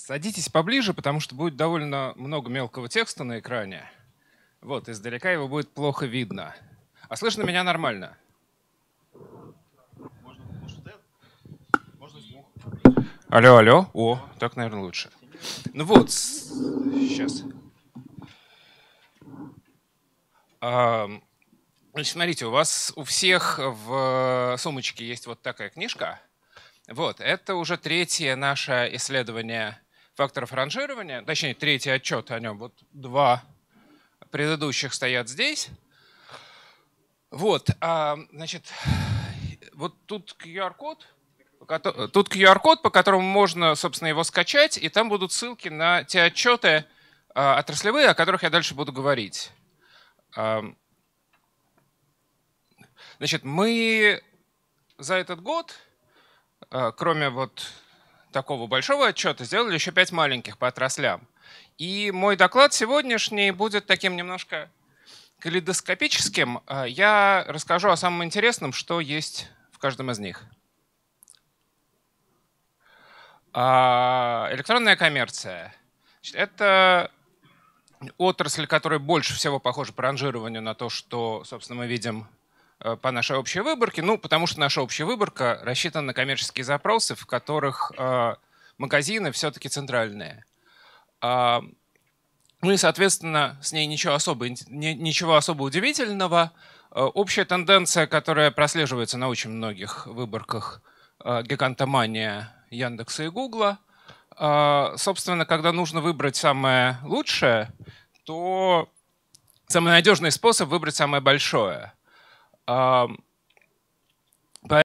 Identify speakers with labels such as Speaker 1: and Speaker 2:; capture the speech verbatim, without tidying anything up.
Speaker 1: Садитесь поближе, потому что будет довольно много мелкого текста на экране. Вот, издалека его будет плохо видно. А слышно меня нормально? Алло, алло. О, так, наверное, лучше. Ну вот, сейчас. Значит, смотрите, у вас у всех в сумочке есть вот такая книжка. Вот, это уже третье наше исследование факторов ранжирования, точнее, третий отчет о нем. Вот два предыдущих стоят здесь. Вот, а, значит, вот тут ку ар-код, тут ку ар-код, по которому можно, собственно, его скачать, и там будут ссылки на те отчеты а, отраслевые, о которых я дальше буду говорить. А, значит, мы за этот год, а, кроме вот такого большого отчета, сделали еще пять маленьких по отраслям. И мой доклад сегодняшний будет таким немножко калейдоскопическим. Я расскажу о самом интересном, что есть в каждом из них. Электронная коммерция. Это отрасль, которая больше всего похожа по ранжированию на то, что, собственно, мы видим по нашей общей выборке. Ну, потому что наша общая выборка рассчитана на коммерческие запросы, в которых магазины все-таки центральные. Ну и, соответственно, с ней ничего особо, ничего особо удивительного. Общая тенденция, которая прослеживается на очень многих выборках гигантомания Яндекса и Гугла. Собственно, когда нужно выбрать самое лучшее, то самый надежный способ выбрать самое большое.